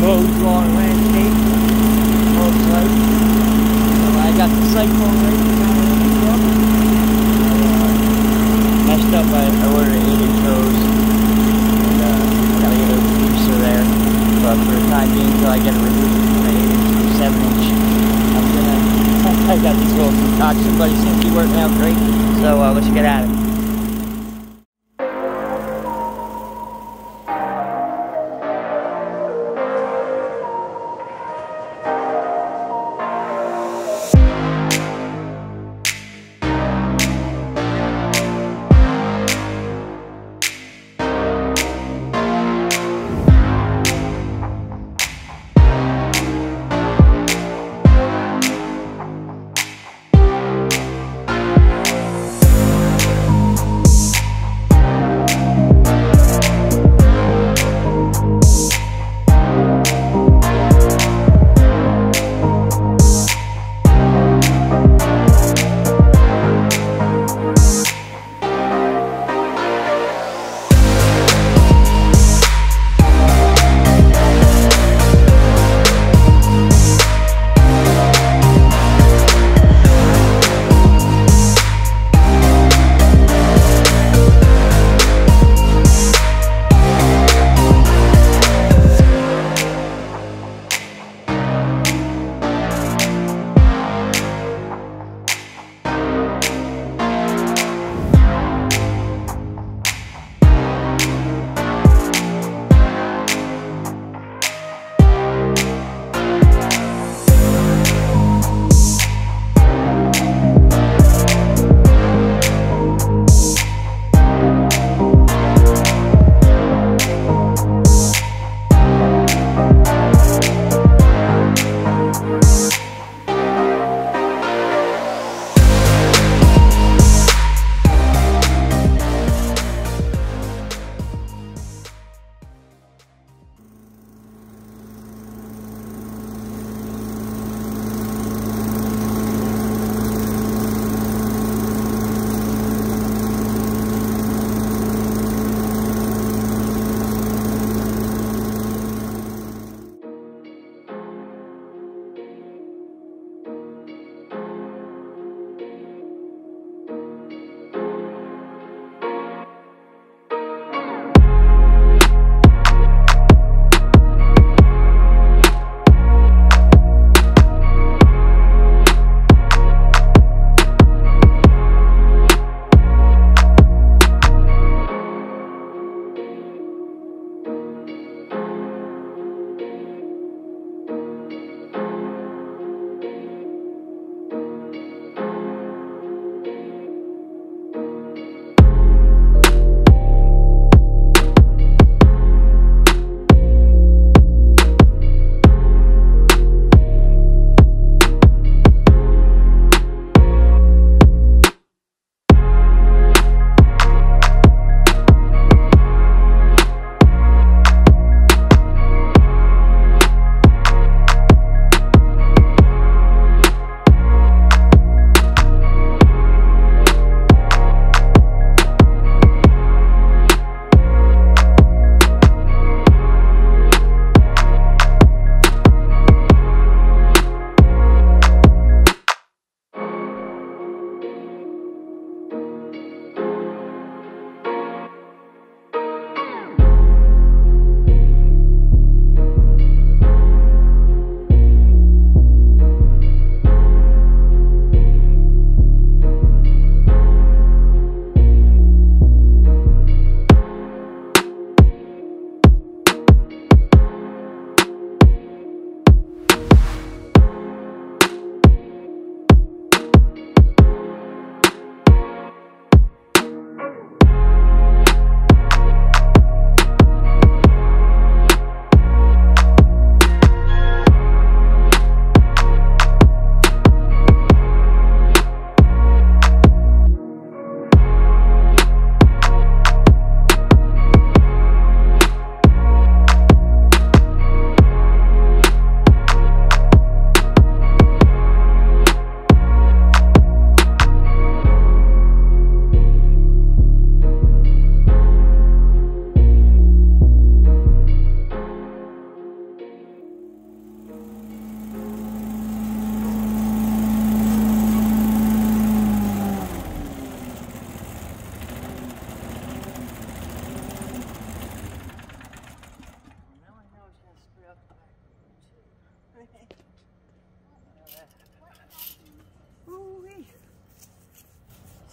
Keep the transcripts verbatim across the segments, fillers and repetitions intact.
roads, long landscape, all sight. So I got the Cyclone Rake down in the truck. Uh, messed up, I, I ordered eight inch hose, and uh, gotta get a reducer there. But for the time being, until I get a reducer from the eight inch to seven inch, I'm gonna, I got these little concoctions, but it seems to be working out great. So uh, let's get at it.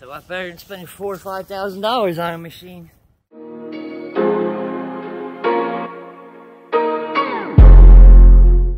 a lot better than spending four or five thousand dollars on a machine.